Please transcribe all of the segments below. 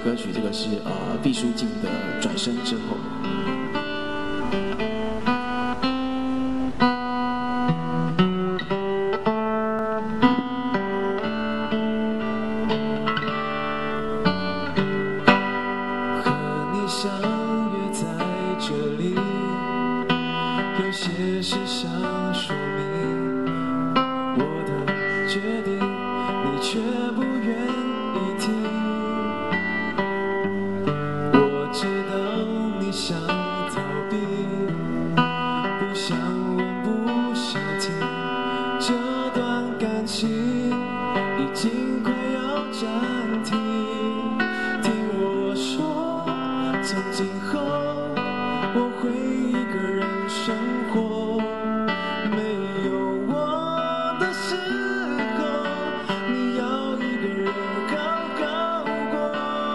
歌曲，这个是毕书尽的《转身之后》。 和你相约在这里，有些事想说明我的决定，你却不愿意听。我知道你想逃避，不想问，不想听，这段感情已经快要暂停。听我说，从今后我会一个人生活，没有我的时候，你要一个人好好过。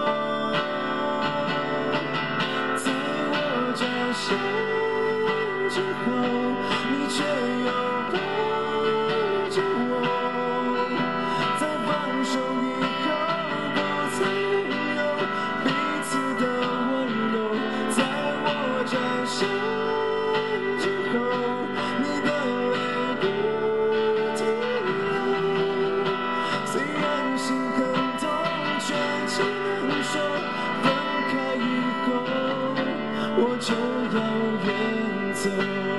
在我转身之后，你却又抱着我，在放手以后不曾有彼此的温柔。在我转身之后，你的泪不停流，虽然心很痛，却只能说分开以后我就要远走。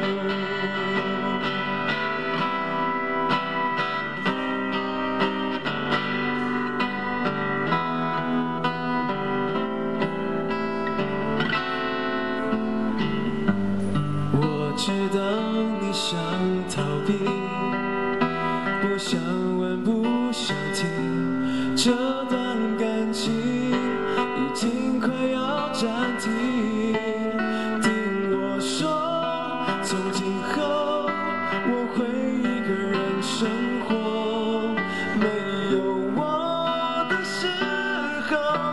我知道你想逃避，不想问，不想听，这段感情已经快要暂停。听我说，从今后我会一个人生活，没有我的时候，